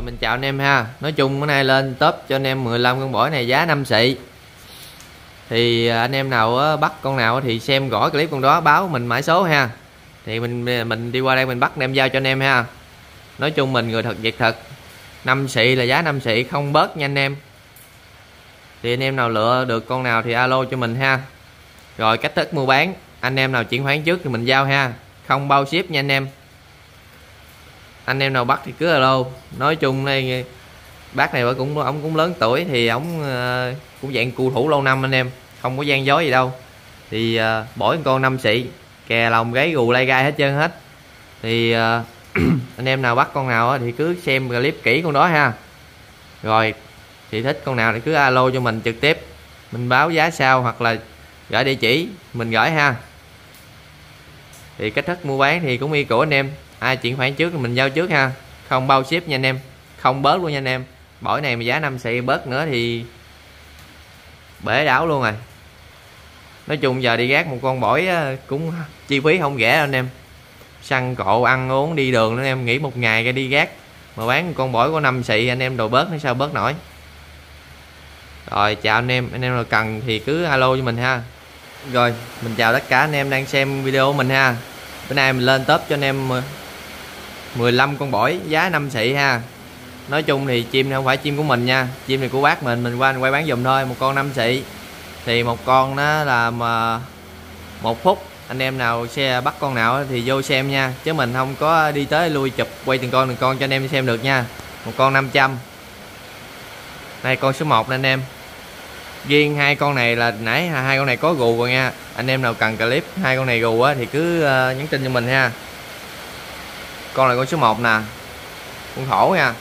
Rồi mình chào anh em ha. Nói chung bữa nay lên top cho anh em 15 con bổi này giá 5 xị. Thì anh em nào bắt con nào thì xem rõ clip con đó báo mình mã số ha. Thì mình đi qua đây mình bắt đem giao cho anh em ha. Nói chung mình người thật việc thật. 5 xị là giá 5 xị không bớt nha anh em. Thì anh em nào lựa được con nào thì alo cho mình ha. Rồi cách thức mua bán, anh em nào chuyển khoản trước thì mình giao ha, không bao ship nha anh em. Anh em nào bắt thì cứ alo. Nói chung đây bác này ông cũng lớn tuổi thì ông cũng dạng cù thủ lâu năm anh em, không có gian dối gì đâu. Thì bổi con 5 xị, kè lòng gáy gù lai gai hết trơn hết. Thì anh em nào bắt con nào thì cứ xem clip kỹ con đó ha. Rồi thì thích con nào thì cứ alo cho mình trực tiếp, mình báo giá sau hoặc là gửi địa chỉ mình gửi ha. Thì cách thức mua bán thì cũng y của anh em, ai chuyển khoản trước thì mình giao trước ha, không bao ship nha anh em, không bớt luôn nha anh em. Bổi này mà giá 5 xị bớt nữa thì bể đảo luôn rồi. Nói chung giờ đi gác một con bổi cũng chi phí không rẻ anh em, xăng cộ ăn uống đi đường nữa anh em, nghỉ một ngày ra đi gác mà bán con bổi có 5 xị anh em đồ bớt nó sao bớt nổi. Rồi chào anh em nào cần thì cứ alo cho mình ha. Rồi mình chào tất cả anh em đang xem video của mình ha. Bữa nay mình lên top cho anh em 15 con bổi giá 5 xị ha. Nói chung thì chim này không phải chim của mình nha, chim này của bác mình qua quay bán dùm thôi. Một con 5 xị thì một con đó là 1 phút. Anh em nào xe bắt con nào thì vô xem nha, chứ mình không có đi tới lui chụp quay từng con cho anh em xem được nha. Một con 500. Đây con số 1 nè anh em. Riêng hai con này là nãy hai con này có gù rồi nha. Anh em nào cần clip hai con này gù thì cứ nhắn tin cho mình ha. Con này con số 1 nè, con thổ nha.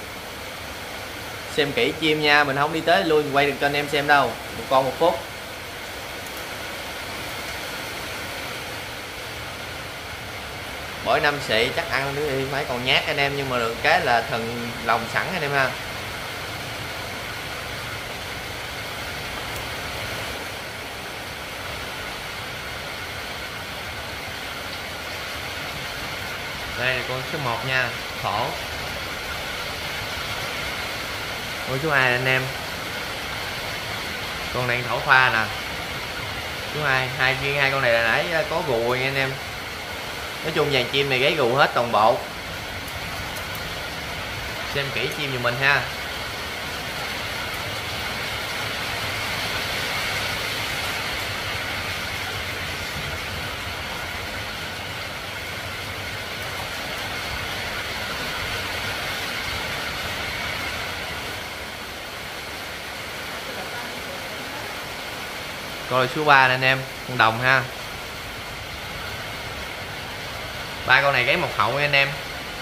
Xem kỹ chim nha, mình không đi tới lui quay được cho anh em xem đâu. Một con 1 phút. Bổi 5 xị chắc ăn nữa thì phải còn nhát anh em, nhưng mà được cái là thần lòng sẵn anh em ha. Đây là con số 1 nha, thổ. Con số 2 anh em. Con này thổ pha nè. Số 2, riêng hai con này là nãy có gù rồi nha anh em. Nói chung dàn chim này gáy gù hết toàn bộ. Xem kỹ chim giùm mình ha. Coi số 3 nè anh em, con đồng ha. Ba con này gáy một hậu nha anh em.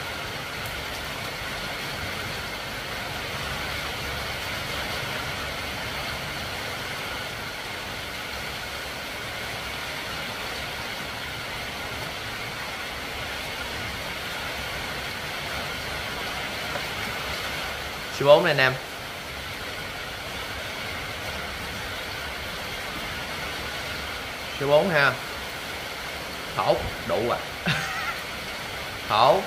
Số 4 nè anh em. Số 4 ha. Thổ đủ à. Thổ.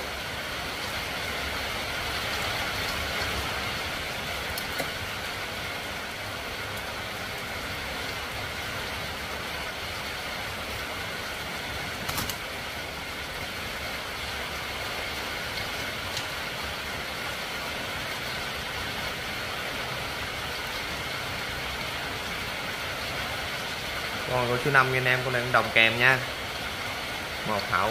Con số 5 nha anh em, con này cũng đồng kèm nha. Một hậu.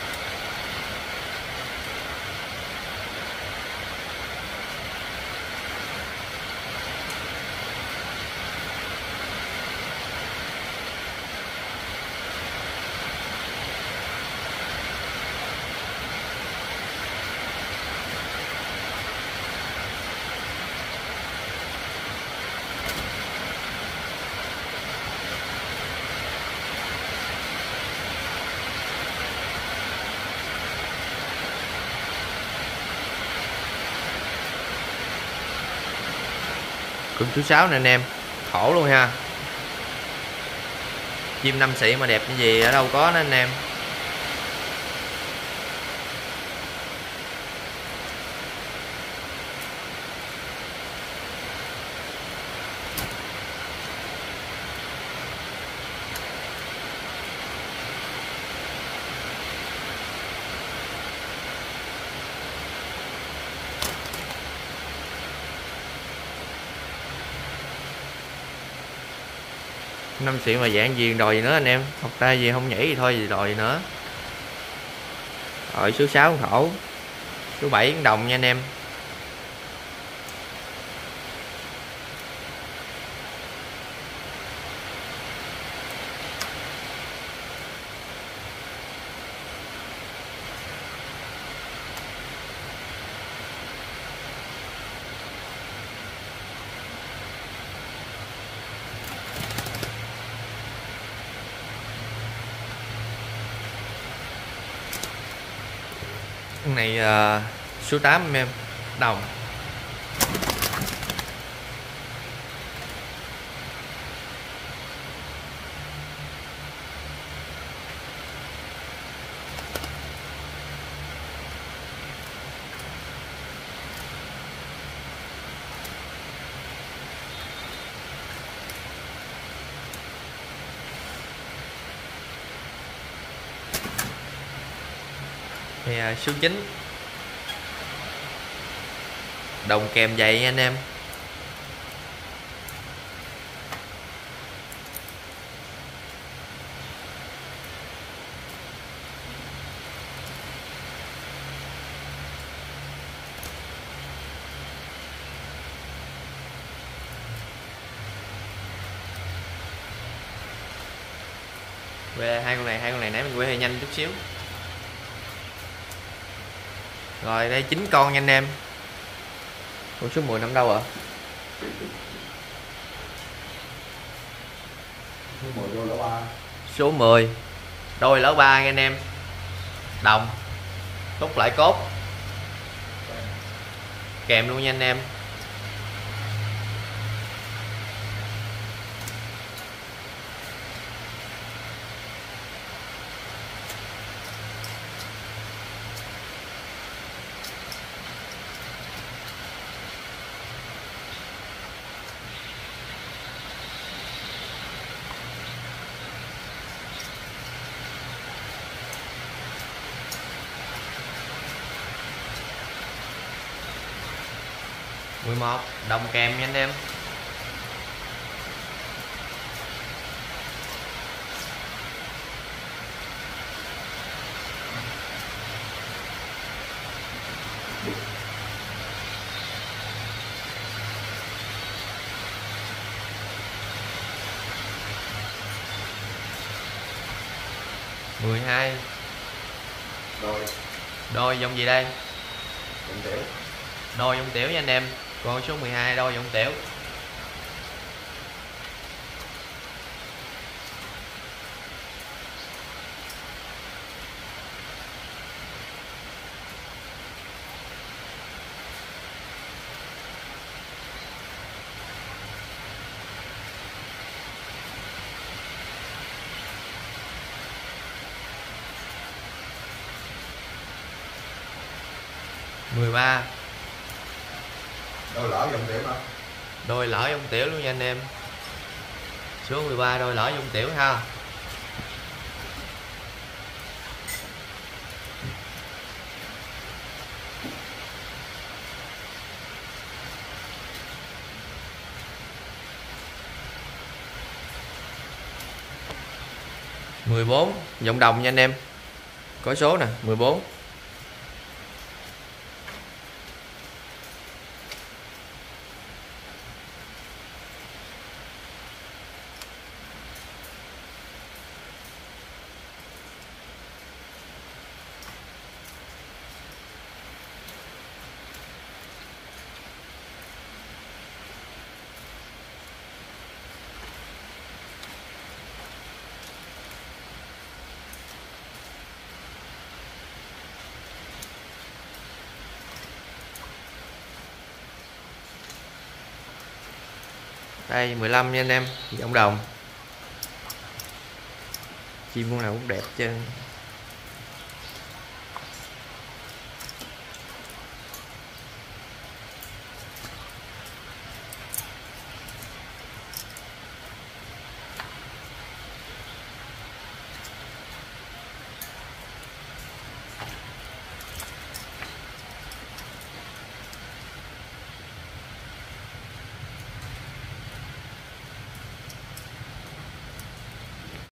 Con số 6 nè anh em, thổ luôn ha. Chim 5 xị mà đẹp như gì ở đâu có đó anh em. 5 xị mà dạng gì đòi gì nữa anh em, học tay gì không nhảy thì thôi gì đòi gì nữa. Rồi số 6 khổ, số 7 đồng nha anh em. Cái này số 8 em đồng. Thì số 9 đồng kèm vậy nha anh em. Về hai con này nãy mình quay hơi nhanh chút xíu. Rồi đây 9 con nha anh em. Ủa, số 10 nằm đâu ạ? Số 10 đôi lỡ 3 nha anh em. Đồng túc lại cốt kèm luôn nha anh em. Mười một đồng kèm nha anh em. Mười hai đôi dòng gì đây? Đôi dòng tiểu nha anh em. Con số 12 đôi dòng tiểu. Mười ba đôi lỡ dòng tiểu hả? Đôi lỡ dòng tiểu luôn nha anh em. Số 13 đôi lỡ dòng tiểu ha. Mười bốn giọng đồng nha anh em. Có số nè 14. Đây 15 nha anh em, giọng đồng. Chim con nào cũng đẹp chứ.